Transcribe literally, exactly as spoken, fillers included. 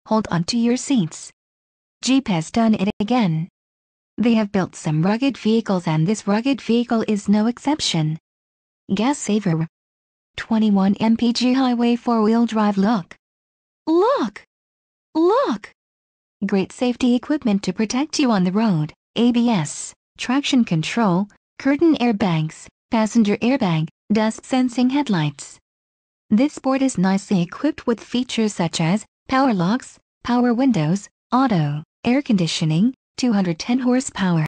hold on to your seats. Jeep has done it again. They have built some rugged vehicles and this rugged vehicle is no exception. Gas saver. twenty-one M P G highway four-wheel drive. Look. Look. Look. Great safety equipment to protect you on the road. A B S, traction control, curtain airbags, passenger airbag, dust sensing headlights. This Sport is nicely equipped with features such as power locks, power windows, auto, air conditioning, two hundred ten horsepower.